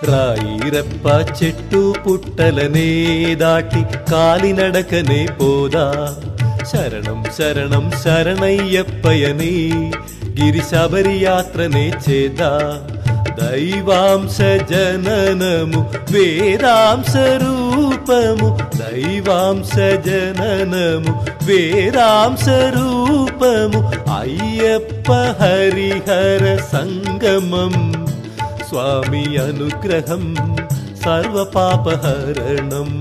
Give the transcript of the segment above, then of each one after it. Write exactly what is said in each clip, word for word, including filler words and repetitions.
రాయి రప్ప చెట్టు పుట్టలనే దాటి కాలినడకనే పోదా శరణం శరణం శరణయ్యప్పయని గిరి శబరి యాత్రనే చేదా దైవాంశ జననము వేదాంశ రూపము దైవాంశ జననము వేదాంశ రూపము అయ్యప్ప హరిహర సంగమం స్వామి అనుగ్రహం సర్వపాపహరణం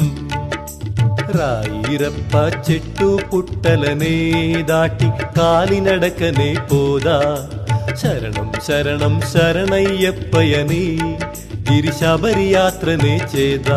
రాయి రప్ప చెట్టు పుట్టలనే దాటి కాలినడకనే పోదా శరణం శరణం శరణయ్యప్పయని గిరి శబరి యాత్రనే చేదా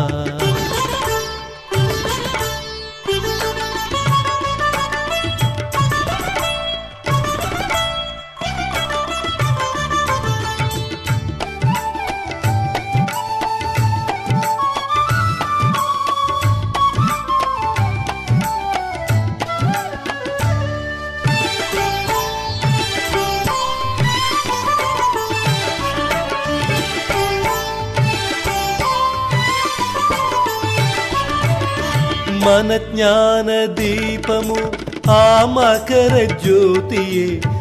మన జ్ఞాన దీపము ఆ మకర జ్యోతియే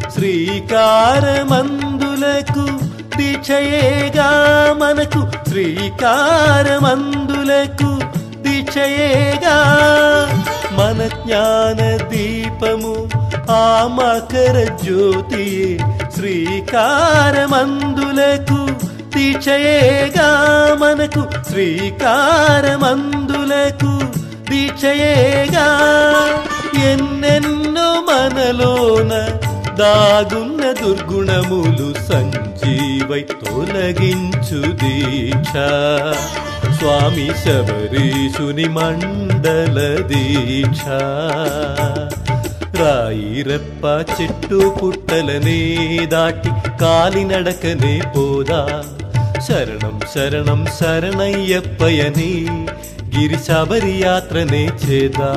శ్రీకారమందులకు దీక్షయేగా మనకు శ్రీకారమందులకు దీక్షయేగా మన జ్ఞాన దీపము ఆ మకర జ్యోతియే శ్రీకారమందులకు దీక్షయేగా మనకు శ్రీకారమందులకు దీక్షయేగా ఎన్నెన్నో మనలోన దాగున్న దుర్గుణములు సంజీవై తొలగించు దీక్ష స్వామి శబరీషుని మండల దీక్ష రాయి రప్ప చెట్టు పుట్టలనే దాటి కాలినడకనే పోదా శరణం శరణం శరణయ్యప్పయని గిరి శబరి యాత్రనే చేదా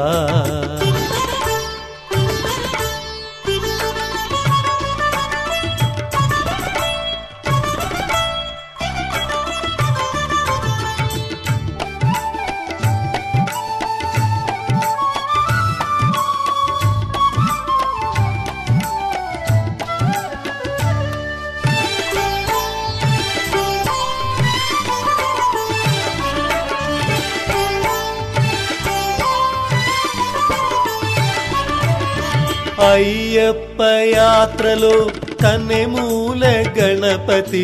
అయ్యప్ప యాత్రలో కన్నెమూల గణపతి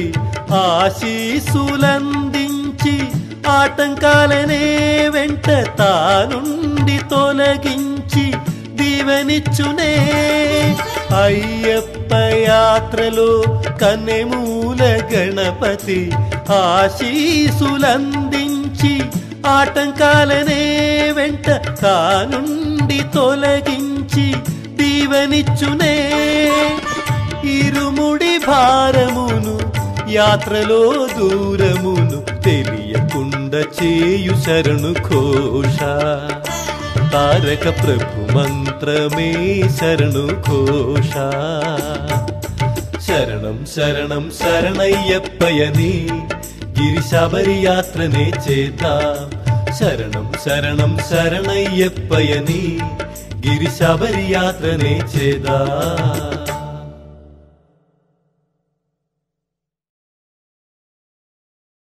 ఆశీసులందించి ఆటంకాలనే వెంట తానుండి తొలగించి దీవెనిచ్చునే అయ్యప్ప యాత్రలో కన్నెమూల గణపతి ఆశీసులందించి ఆటంకాలనే వెంట తానుండి తొలగించి దీవెనిచ్చునే ఇరుముడి భారమును యాత్రలో దూరమును తెలియకుండా చేయు శరణు ఘోష తారక ప్రభు మంత్రమే శరణు ఘోష శరణం శరణం శరణయ్యప్పయని గిరి శబరి యాత్రనే చేదా శరణం శరణం శరణయ్యప్పయని గిరి శబరి యాత్రనే చేదా